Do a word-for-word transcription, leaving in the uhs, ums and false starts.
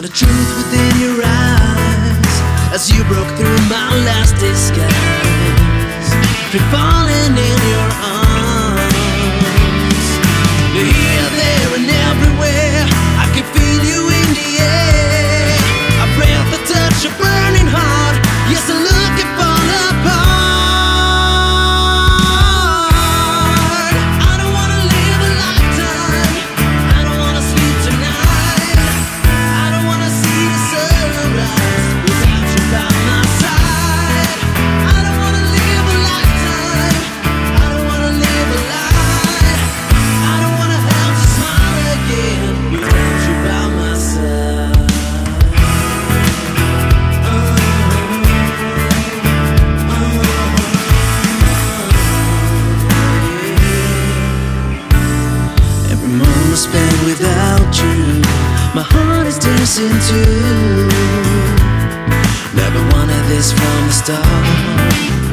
the truth within your eyes as you broke through my last disguise, free falling in your arms. You're here, there, and everywhere. I can feel you in the air. A breath, a touch, a burning heart. Yes, I'm looking for the part. I don't wanna live a lifetime. I don't wanna sleep tonight. I don't wanna see the sunrise without you by my side. I don't wanna live a lifetime. I don't wanna live a lie. I don't wanna have to smile again without you by my side. Every moment spent without you, my heart is dancing too. Never wanted this from the start.